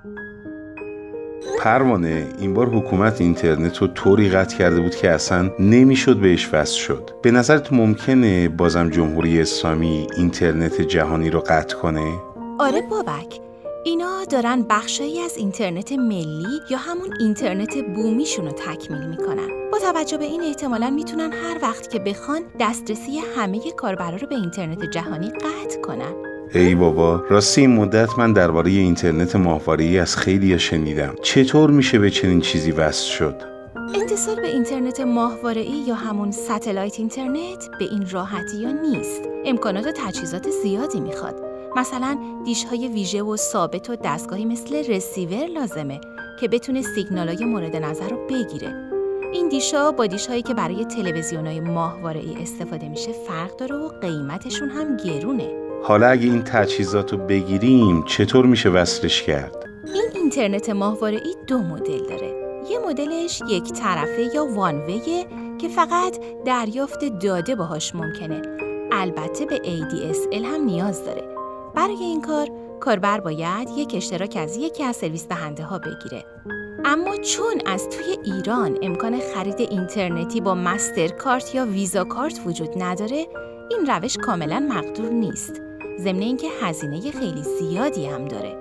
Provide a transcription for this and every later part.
پروانه، این بار حکومت اینترنت رو طوری قطع کرده بود که اصلا نمیشد بهش وصل شد. به نظرت ممکنه بازم جمهوری اسلامی اینترنت جهانی رو قطع کنه؟ آره بابک، اینا دارن بخشایی از اینترنت ملی یا همون اینترنت بومیشون رو تکمیل میکنن. با توجه به این احتمالاً میتونن هر وقت که بخوان دسترسی همه کاربرا رو به اینترنت جهانی قطع کنن. ای بابا، راستی این مدت من درباره اینترنت ماهواره‌ای از خیلیا شنیدم. چطور میشه به چنین چیزی وصل شد؟ اتصال به اینترنت ماهواره‌ای یا همون ستلایت اینترنت به این راحتی یا نیست. امکانات و تجهیزات زیادی میخواد. مثلا دیش‌های ویژه و ثابت و دستگاهی مثل رسیور لازمه که بتونه سیگنالای مورد نظر رو بگیره. این دیش‌ها با دیش‌هایی که برای تلویزیون‌های ماهواره‌ای استفاده میشه فرق داره و قیمتشون هم گرونه. حالا اگه این تجهیزات رو بگیریم چطور میشه وصلش کرد؟ این اینترنت ماهواره‌ای 2 مدل داره. یه مدلش یک طرفه یا وان ویه که فقط دریافت داده باهاش ممکنه. البته به ADSL هم نیاز داره. برای این کاربر باید یک اشتراک از یکی از سرویس دهنده ها بگیره. اما چون از توی ایران امکان خرید اینترنتی با مسترکارت یا ویزا کارت وجود نداره، این روش کاملا مقدور نیست. ضمن اینکه هزینه خیلی زیادی هم داره.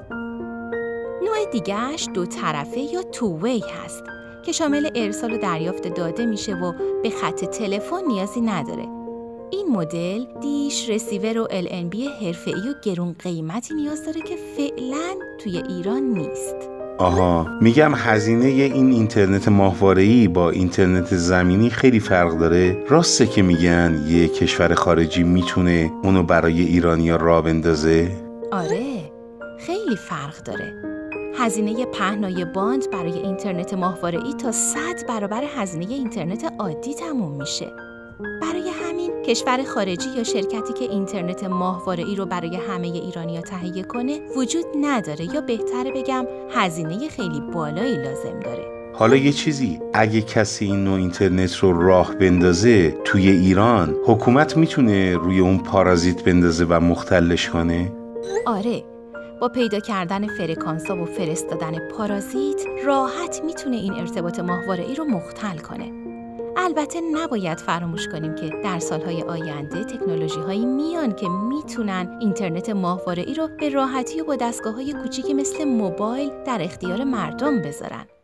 نوع دیگه‌اش 2 طرفه یا تو وی هست که شامل ارسال و دریافت داده میشه و به خط تلفن نیازی نداره. این مدل دیش، رسیور و LNB حرفه‌ای و گرون قیمتی نیاز داره که فعلا توی ایران نیست. آها، میگم هزینه این اینترنت ماهواره‌ای با اینترنت زمینی خیلی فرق داره. راسته که میگن یه کشور خارجی میتونه اونو برای ایرانی‌ها راه بندازه؟ آره، خیلی فرق داره. هزینه پهنای باند برای اینترنت ماهواره‌ای تا 100 برابر هزینه اینترنت عادی تموم میشه. برای همین کشور خارجی یا شرکتی که اینترنت ماهواره‌ای رو برای همه ایرانی‌ها تهیه کنه وجود نداره، یا بهتره بگم هزینه خیلی بالایی لازم داره. حالا یه چیزی، اگه کسی این نوع اینترنت رو راه بندازه توی ایران، حکومت میتونه روی اون پارازیت بندازه و مختلش کنه؟ آره، با پیدا کردن فرکانس‌ها و فرستادن پارازیت راحت میتونه این ارتباط ماهواره‌ای رو مختل کنه. البته نباید فراموش کنیم که در سالهای آینده تکنولوژی‌هایی میان که میتونن اینترنت ماهواره‌ای رو به راحتی و با دستگاه‌های کوچیکی مثل موبایل در اختیار مردم بذارن.